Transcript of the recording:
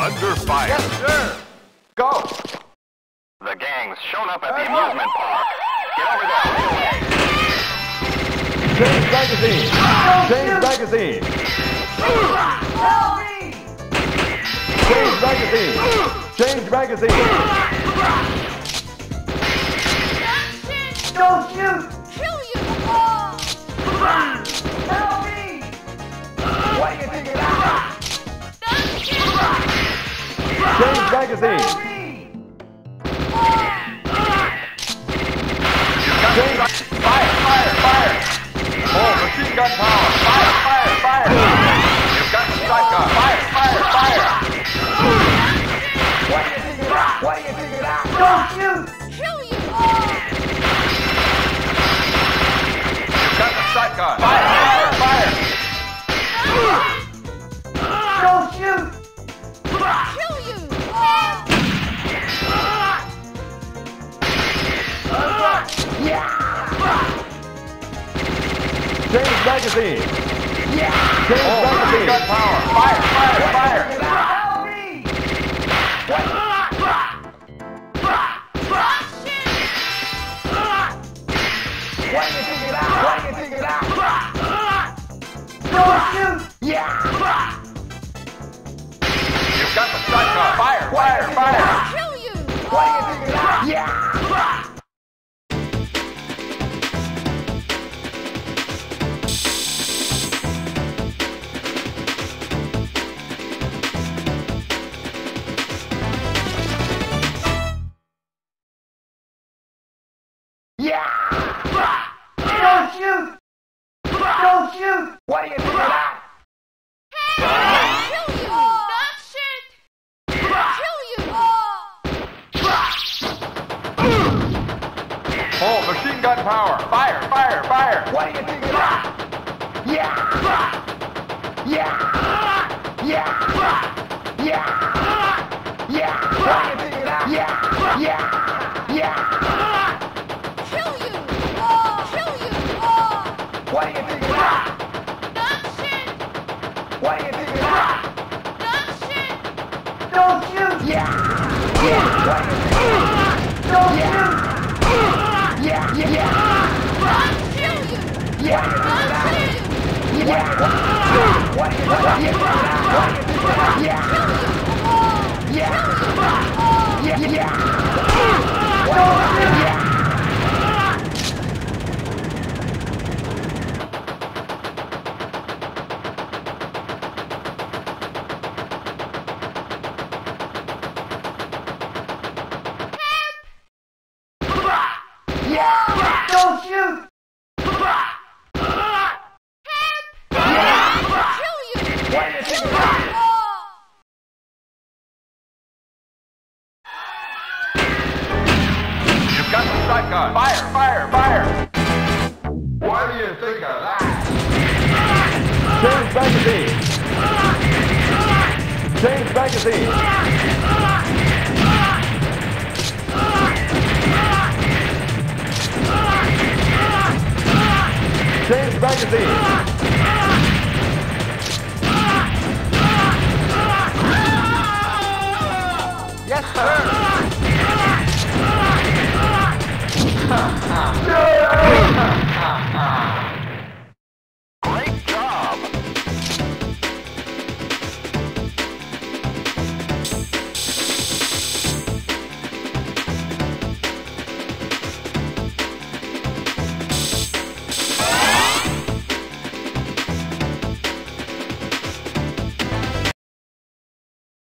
Under fire. Yes, sir. Go. The gang's shown up at the amusement park. Get over there. Change magazine. Change magazine. Help me! Change magazine. Change magazine. Don't shoot! Kill you! Oh. Help me! What do you think of that? Change magazine. Help me! Fire, fire, fire. Oh, machine gun power. Fire, fire, fire. You've got the shotgun. Fire, fire, fire. What do you think of that? What do you think of that? Don't shoot! Kill you! Oh. You've got the shotgun. Fire, fire, fire. Don't shoot! Kill you! Oh. Change magazine. Yeah! Change magazine. Gun power. Fire, fire, fire. Help me! What do you think of that? What do you think of that? Don't shoot! Yeah! You've got the shotgun. Fire, fire, fire. Kill you! What do you think of that? Yeah! Yeah! Don't shoot! Don't shoot! What do you think of that? Kill you! Not shit! Kill you! Oh. Oh, machine gun power. Fire, fire, fire. What do you think of that? Yeah! Yeah! Yeah! Yeah! Yeah! What do you think of that? Yeah! Yeah! Yeah! Kill you! Oh. Kill you! Oh. What do you think of that? Not shit! What do you think of that? Not shit! Don't shoot! Yeah! Yeah! What do you think of that? Don't shoot! Yeah! Yeah! Yeah! Not kill you! Yeah! Not kill you! Yeah! What do you think of that? What do you think of that? Yeah! Yeah! Yeah! Yeah! Don't shoot! Yeah! Yeah! Don't shoot! Yeah! Kill you! What do you think of that? Oh. You've got the shotgun. Fire, fire, fire. What do you think of that? Change magazine. Change magazine. Change magazine.